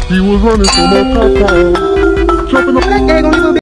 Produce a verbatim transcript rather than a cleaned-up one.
He was running from a cop car, jumping on that gag on